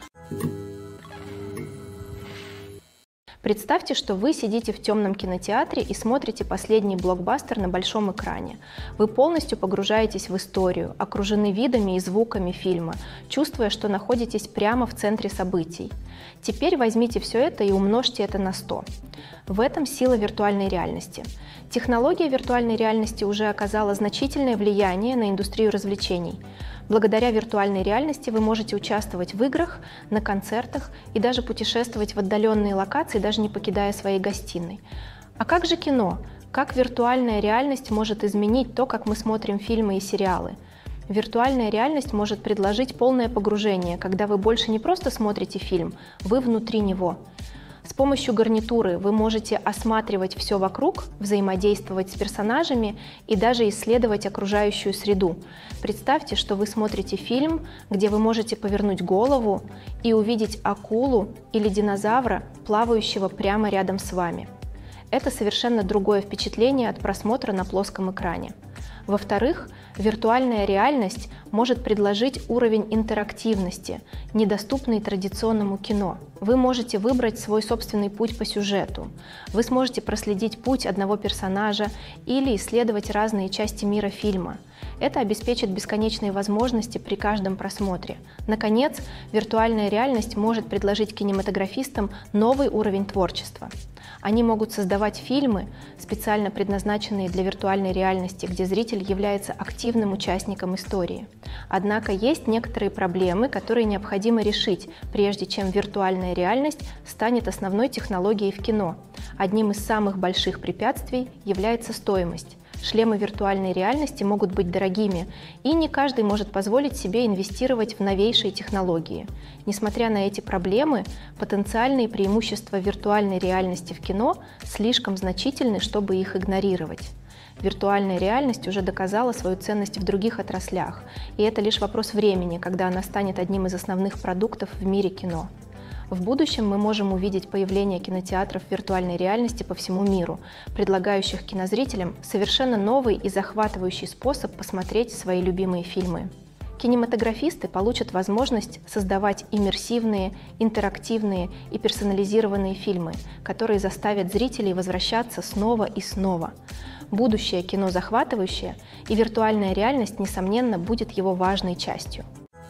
Speaker 1: Представьте, что вы сидите в темном кинотеатре и смотрите последний блокбастер на большом экране. Вы полностью погружаетесь в историю, окружены видами и звуками фильма, чувствуя, что находитесь прямо в центре событий. Теперь возьмите все это и умножьте это на 100. В этом сила виртуальной реальности. Технология виртуальной реальности уже оказала значительное влияние на индустрию развлечений. Благодаря виртуальной реальности вы можете участвовать в играх, на концертах и даже путешествовать в отдаленные локации, даже не покидая своей гостиной. А как же кино? Как виртуальная реальность может изменить то, как мы смотрим фильмы и сериалы? Виртуальная реальность может предложить полное погружение, когда вы больше не просто смотрите фильм, вы внутри него. С помощью гарнитуры вы можете осматривать все вокруг, взаимодействовать с персонажами и даже исследовать окружающую среду. Представьте, что вы смотрите фильм, где вы можете повернуть голову и увидеть акулу или динозавра, плавающего прямо рядом с вами. Это совершенно другое впечатление от просмотра на плоском экране. Во-вторых, виртуальная реальность может предложить уровень интерактивности, недоступный традиционному кино. Вы можете выбрать свой собственный путь по сюжету. Вы сможете проследить путь одного персонажа или исследовать разные части мира фильма. Это обеспечит бесконечные возможности при каждом просмотре. Наконец, виртуальная реальность может предложить кинематографистам новый уровень творчества. Они могут создавать фильмы, специально предназначенные для виртуальной реальности, где зритель является активным участником истории. Однако есть некоторые проблемы, которые необходимо решить, прежде чем виртуальная реальность станет основной технологией в кино. Одним из самых больших препятствий является стоимость. Шлемы виртуальной реальности могут быть дорогими, и не каждый может позволить себе инвестировать в новейшие технологии. Несмотря на эти проблемы, потенциальные преимущества виртуальной реальности в кино слишком значительны, чтобы их игнорировать. Виртуальная реальность уже доказала свою ценность в других отраслях, и это лишь вопрос времени, когда она станет одним из основных продуктов в мире кино. В будущем мы можем увидеть появление кинотеатров виртуальной реальности по всему миру, предлагающих кинозрителям совершенно новый и захватывающий способ посмотреть свои любимые фильмы. Кинематографисты получат возможность создавать иммерсивные, интерактивные и персонализированные фильмы, которые заставят зрителей возвращаться снова и снова. Будущее кино захватывающее, и виртуальная реальность, несомненно, будет его важной частью.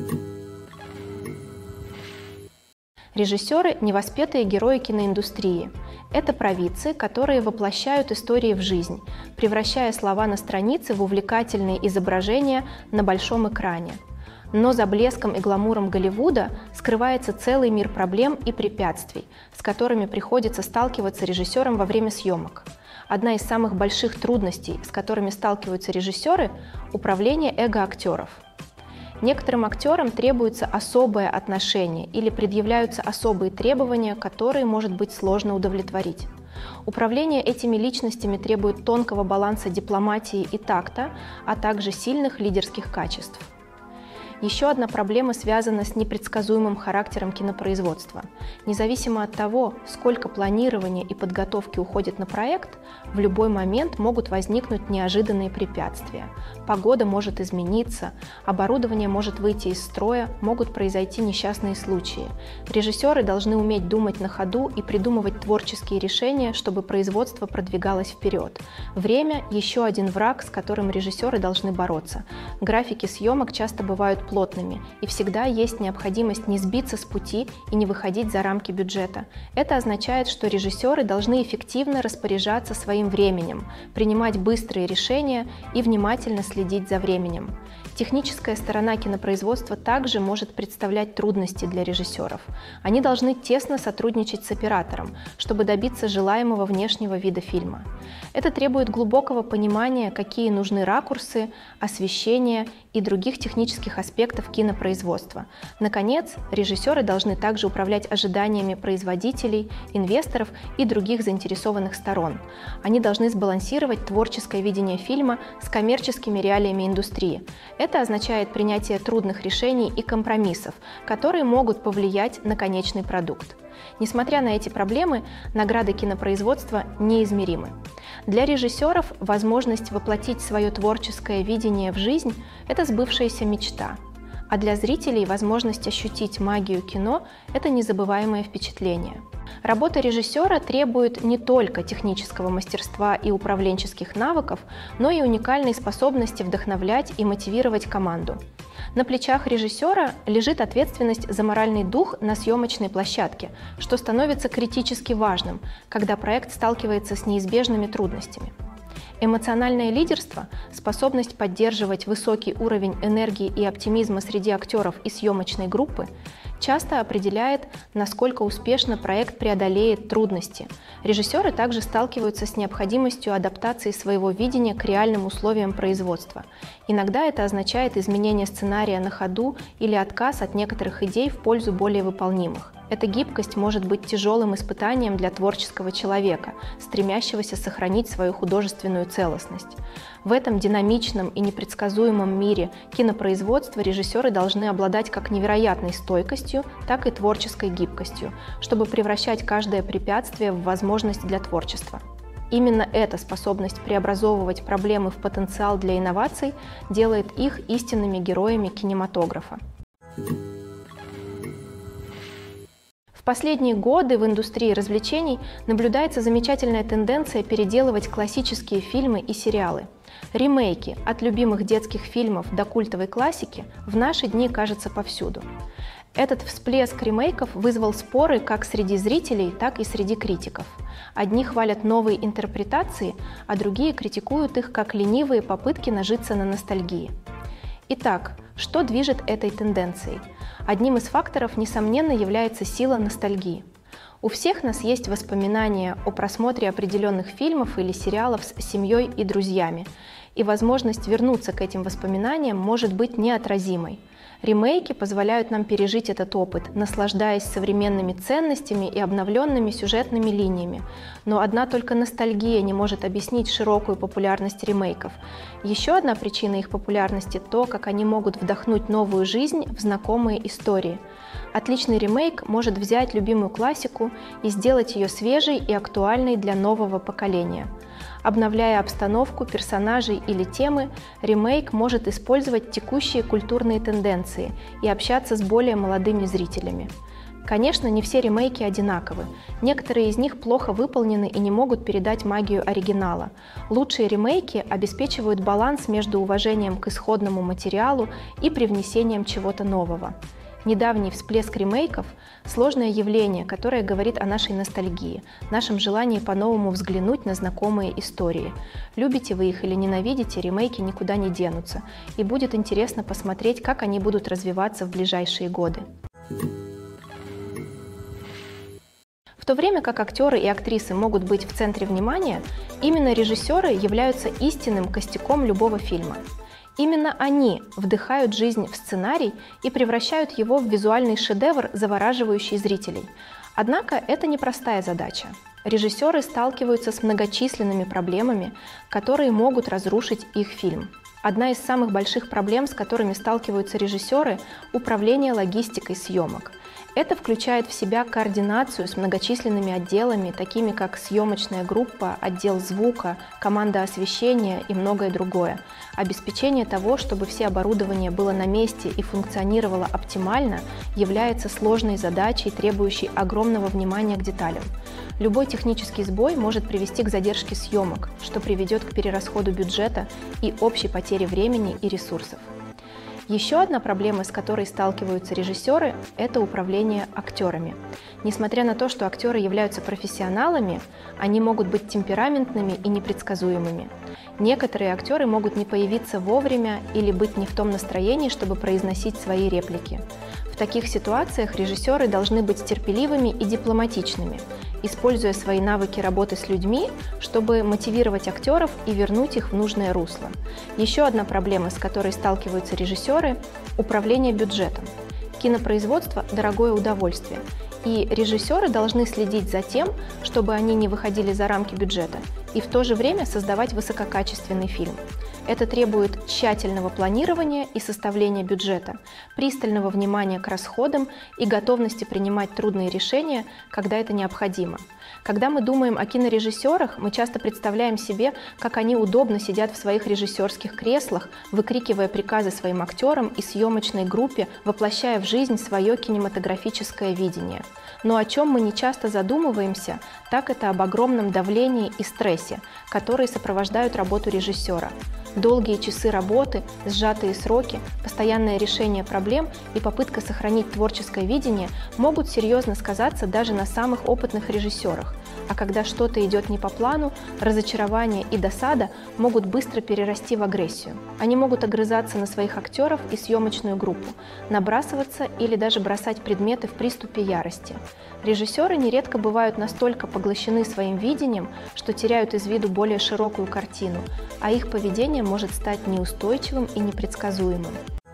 Speaker 1: Режиссеры – невоспетые герои киноиндустрии. Это провидцы, которые воплощают истории в жизнь, превращая слова на странице в увлекательные изображения на большом экране. Но за блеском и гламуром Голливуда скрывается целый мир проблем и препятствий, с которыми приходится сталкиваться режиссерам во время съемок. Одна из самых больших трудностей, с которыми сталкиваются режиссеры – управление эго актеров. Некоторым актерам требуется особое отношение или предъявляются особые требования, которые может быть сложно удовлетворить. Управление этими личностями требует тонкого баланса дипломатии и такта, а также сильных лидерских качеств. Еще одна проблема связана с непредсказуемым характером кинопроизводства. Независимо от того, сколько планирования и подготовки уходит на проект, в любой момент могут возникнуть неожиданные препятствия. Погода может измениться, оборудование может выйти из строя, могут произойти несчастные случаи. Режиссеры должны уметь думать на ходу и придумывать творческие решения, чтобы производство продвигалось вперед. Время – еще один враг, с которым режиссеры должны бороться. Графики съемок часто бывают плотными, и всегда есть необходимость не сбиться с пути и не выходить за рамки бюджета. Это означает, что режиссеры должны эффективно распоряжаться своим временем, принимать быстрые решения и внимательно следить за временем. Техническая сторона кинопроизводства также может представлять трудности для режиссеров. Они должны тесно сотрудничать с оператором, чтобы добиться желаемого внешнего вида фильма. Это требует глубокого понимания, какие нужны ракурсы, освещение и других технических аспектов кинопроизводства. Наконец, режиссеры должны также управлять ожиданиями производителей, инвесторов и других заинтересованных сторон. Они должны сбалансировать творческое видение фильма с коммерческими реалиями индустрии. Это означает принятие трудных решений и компромиссов, которые могут повлиять на конечный продукт. Несмотря на эти проблемы, награды кинопроизводства неизмеримы. Для режиссеров возможность воплотить свое творческое видение в жизнь – это сбывшаяся мечта. А для зрителей возможность ощутить магию кино – это незабываемое впечатление. Работа режиссера требует не только технического мастерства и управленческих навыков, но и уникальной способности вдохновлять и мотивировать команду. На плечах режиссера лежит ответственность за моральный дух на съемочной площадке, что становится критически важным, когда проект сталкивается с неизбежными трудностями. Эмоциональное лидерство, способность поддерживать высокий уровень энергии и оптимизма среди актеров и съемочной группы, часто определяет, насколько успешно проект преодолеет трудности. Режиссеры также сталкиваются с необходимостью адаптации своего видения к реальным условиям производства. Иногда это означает изменение сценария на ходу или отказ от некоторых идей в пользу более выполнимых. Эта гибкость может быть тяжелым испытанием для творческого человека, стремящегося сохранить свою художественную целостность. В этом динамичном и непредсказуемом мире кинопроизводства режиссеры должны обладать как невероятной стойкостью, так и творческой гибкостью, чтобы превращать каждое препятствие в возможность для творчества. Именно эта способность преобразовывать проблемы в потенциал для инноваций делает их истинными героями кинематографа. В последние годы в индустрии развлечений наблюдается замечательная тенденция переделывать классические фильмы и сериалы. Ремейки от любимых детских фильмов до культовой классики в наши дни кажутся повсюду. Этот всплеск ремейков вызвал споры как среди зрителей, так и среди критиков. Одни хвалят новые интерпретации, а другие критикуют их как ленивые попытки нажиться на ностальгии. Итак, что движет этой тенденцией? Одним из факторов, несомненно, является сила ностальгии. У всех нас есть воспоминания о просмотре определенных фильмов или сериалов с семьей и друзьями, и возможность вернуться к этим воспоминаниям может быть неотразимой. Ремейки позволяют нам пережить этот опыт, наслаждаясь современными ценностями и обновленными сюжетными линиями. Но одна только ностальгия не может объяснить широкую популярность ремейков. Еще одна причина их популярности – то, как они могут вдохнуть новую жизнь в знакомые истории. Отличный ремейк может взять любимую классику и сделать ее свежей и актуальной для нового поколения. Обновляя обстановку, персонажей или темы, ремейк может использовать текущие культурные тенденции и общаться с более молодыми зрителями. Конечно, не все ремейки одинаковы. Некоторые из них плохо выполнены и не могут передать магию оригинала. Лучшие ремейки обеспечивают баланс между уважением к исходному материалу и привнесением чего-то нового. Недавний всплеск ремейков – сложное явление, которое говорит о нашей ностальгии, нашем желании по-новому взглянуть на знакомые истории. Любите вы их или ненавидите, ремейки никуда не денутся, и будет интересно посмотреть, как они будут развиваться в ближайшие годы. В то время как актеры и актрисы могут быть в центре внимания, именно режиссеры являются истинным костяком любого фильма. Именно они вдыхают жизнь в сценарий и превращают его в визуальный шедевр, завораживающий зрителей. Однако это непростая задача. Режиссеры сталкиваются с многочисленными проблемами, которые могут разрушить их фильм. Одна из самых больших проблем, с которыми сталкиваются режиссеры – управление логистикой съемок. Это включает в себя координацию с многочисленными отделами, такими как съемочная группа, отдел звука, команда освещения и многое другое. Обеспечение того, чтобы все оборудование было на месте и функционировало оптимально, является сложной задачей, требующей огромного внимания к деталям. Любой технический сбой может привести к задержке съемок, что приведет к перерасходу бюджета и общей потере времени и ресурсов. Еще одна проблема, с которой сталкиваются режиссеры, это управление актерами. Несмотря на то, что актеры являются профессионалами, они могут быть темпераментными и непредсказуемыми. Некоторые актеры могут не появиться вовремя или быть не в том настроении, чтобы произносить свои реплики. В таких ситуациях режиссеры должны быть терпеливыми и дипломатичными, используя свои навыки работы с людьми, чтобы мотивировать актеров и вернуть их в нужное русло. Еще одна проблема, с которой сталкиваются режиссеры – управление бюджетом. Кинопроизводство – дорогое удовольствие, и режиссеры должны следить за тем, чтобы они не выходили за рамки бюджета, и в то же время создавать высококачественный фильм. Это требует тщательного планирования и составления бюджета, пристального внимания к расходам и готовности принимать трудные решения, когда это необходимо. Когда мы думаем о кинорежиссерах, мы часто представляем себе, как они удобно сидят в своих режиссерских креслах, выкрикивая приказы своим актерам и съемочной группе, воплощая в жизнь свое кинематографическое видение. Но о чем мы не часто задумываемся, так это об огромном давлении и стрессе, которые сопровождают работу режиссера. Долгие часы работы, сжатые сроки, постоянное решение проблем и попытка сохранить творческое видение могут серьезно сказаться даже на самых опытных режиссерах. А когда что-то идет не по плану, разочарование и досада могут быстро перерасти в агрессию. Они могут огрызаться на своих актеров и съемочную группу, набрасываться или даже бросать предметы в приступе ярости. Режиссеры нередко бывают настолько поглощены своим видением, что теряют из виду более широкую картину, а их поведение может стать неустойчивым и непредсказуемым.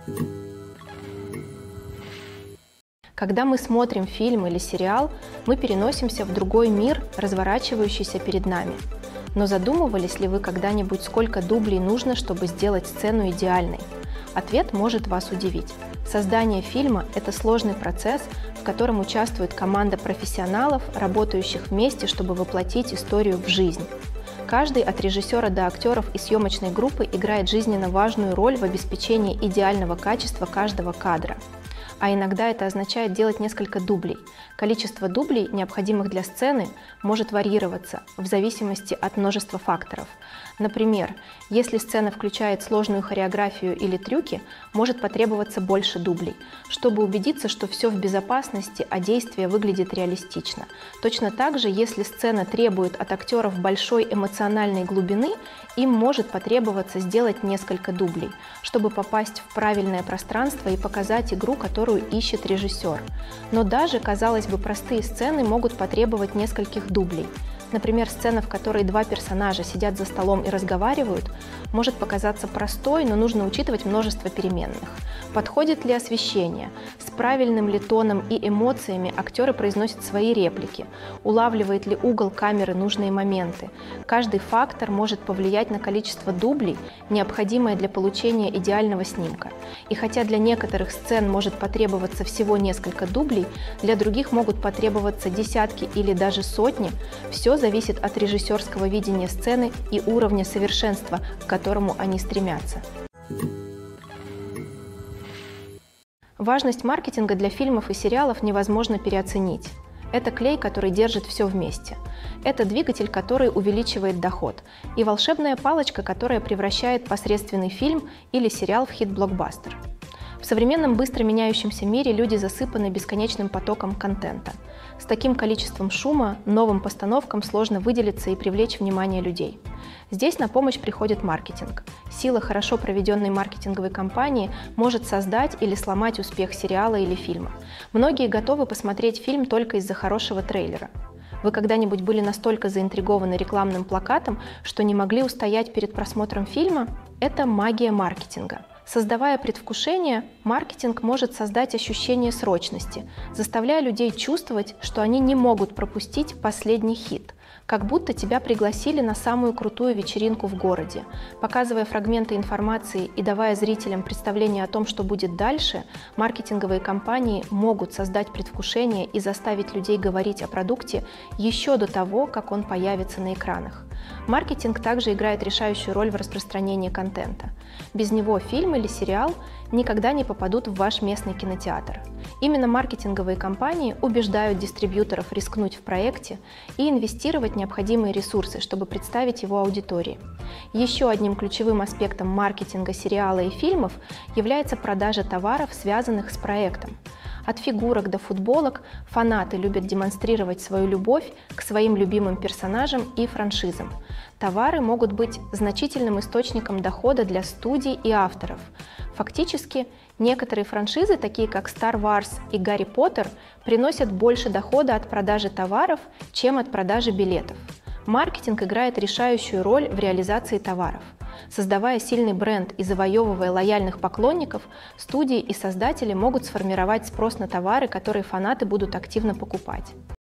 Speaker 1: Когда мы смотрим фильм или сериал, мы переносимся в другой мир, разворачивающийся перед нами. Но задумывались ли вы когда-нибудь, сколько дублей нужно, чтобы сделать сцену идеальной? Ответ может вас удивить. Создание фильма – это сложный процесс, в котором участвует команда профессионалов, работающих вместе, чтобы воплотить историю в жизнь. Каждый от режиссера до актеров и съемочной группы играет жизненно важную роль в обеспечении идеального качества каждого кадра. А иногда это означает делать несколько дублей. Количество дублей, необходимых для сцены, может варьироваться в зависимости от множества факторов. Например, если сцена включает сложную хореографию или трюки, может потребоваться больше дублей, чтобы убедиться, что все в безопасности, а действие выглядит реалистично. Точно так же, если сцена требует от актеров большой эмоциональной глубины, им может потребоваться сделать несколько дублей, чтобы попасть в правильное пространство и показать игру, которую ищет режиссер. Но даже, казалось бы, простые сцены могут потребовать нескольких дублей. Например, сцена, в которой два персонажа сидят за столом и разговаривают, может показаться простой, но нужно учитывать множество переменных. Подходит ли освещение? С правильным ли тоном и эмоциями актеры произносят свои реплики? Улавливает ли угол камеры нужные моменты? Каждый фактор может повлиять на количество дублей, необходимое для получения идеального снимка. И хотя для некоторых сцен может потребоваться всего несколько дублей, для других могут потребоваться десятки или даже сотни, все зависит от режиссерского видения сцены и уровня совершенства, к которому они стремятся. Важность маркетинга для фильмов и сериалов невозможно переоценить. Это клей, который держит все вместе. Это двигатель, который увеличивает доход. И волшебная палочка, которая превращает посредственный фильм или сериал в хит-блокбастер. В современном быстро меняющемся мире люди засыпаны бесконечным потоком контента. С таким количеством шума новым постановкам сложно выделиться и привлечь внимание людей. Здесь на помощь приходит маркетинг. Сила хорошо проведенной маркетинговой кампании может создать или сломать успех сериала или фильма. Многие готовы посмотреть фильм только из-за хорошего трейлера. Вы когда-нибудь были настолько заинтригованы рекламным плакатом, что не могли устоять перед просмотром фильма? Это магия маркетинга. Создавая предвкушение, Маркетинг может создать ощущение срочности, заставляя людей чувствовать, что они не могут пропустить последний хит, как будто тебя пригласили на самую крутую вечеринку в городе. Показывая фрагменты информации и давая зрителям представление о том, что будет дальше, маркетинговые компании могут создать предвкушение и заставить людей говорить о продукте еще до того, как он появится на экранах. Маркетинг также играет решающую роль в распространении контента. Без него фильм или сериал никогда не попадут в ваш местный кинотеатр. Именно маркетинговые компании убеждают дистрибьюторов рискнуть в проекте и инвестировать необходимые ресурсы, чтобы представить его аудитории. Еще одним ключевым аспектом маркетинга сериала и фильмов является продажа товаров, связанных с проектом. От фигурок до футболок фанаты любят демонстрировать свою любовь к своим любимым персонажам и франшизам. Товары могут быть значительным источником дохода для студий и авторов. Фактически, некоторые франшизы, такие как Star Wars и Гарри Поттер, приносят больше дохода от продажи товаров, чем от продажи билетов. Маркетинг играет решающую роль в реализации товаров. Создавая сильный бренд и завоевывая лояльных поклонников, студии и создатели могут сформировать спрос на товары, которые фанаты будут активно покупать.